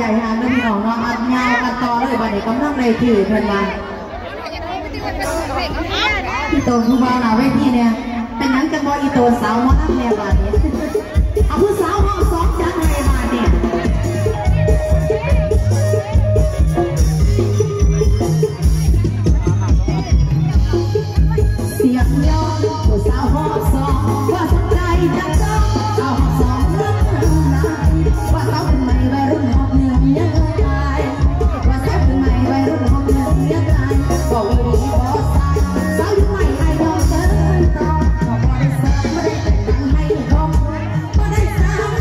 หางน้ำหนองเนาะอัดยาวกันต่อเลยบัดนี้กำลังเลยถือเพิ่นมาอีโตผู้บ่าวหน้าเวทีเนี่ยเป็นนั้นกันบ่อีโตสาวมอน้ำแม่บาดนี้เอาผู้สาวห้องสองจังให้บาดเนี่ยเสียงย้อนผู้สาวห้องสองว่าสนใจจังจ้องเอาห้องสองเรื่องนั้นว่าสาวเป็นใหม่วัยรุ่นหอบเหนื่อยยังไงว่าสาวเป็นใหม่วัยรุ่นหอบเหนื่อยยังไงบอกว่าดีบอกสายสาวอยู่ใหม่ไอ้ยอมเกินต่อบอกว่าได้เสริมไม่ได้แต่งงานให้ครบไม่ได้สร้าง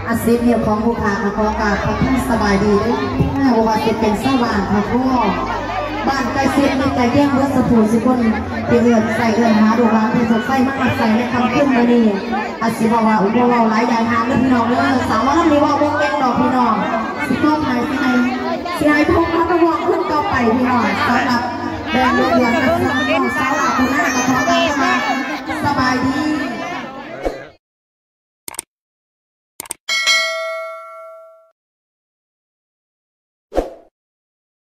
อาชีพเดียวของผู้ค้าขอกาขอท่านสบายดีด้วยว่าจะเป็นสว่างค่ะพ่อบ้านใกล้เสียมีไก่แย่งวัสดุสิคนที่เอื้อนใส่เอื้อนหาดูร้านที่สดใสมากใส่ในคำขึ้นมานี่อาชีพว่าอุปว่าหลายอย่างหาเรื่องพี่น้องเลยสาวว่าน้ำนี้ว่าวงเล่นดอกพี่น้องสิพ่อไทยสิไทยทุกพระประวัติขึ้นต่อไปพี่น้องสำหรับแดงเดือน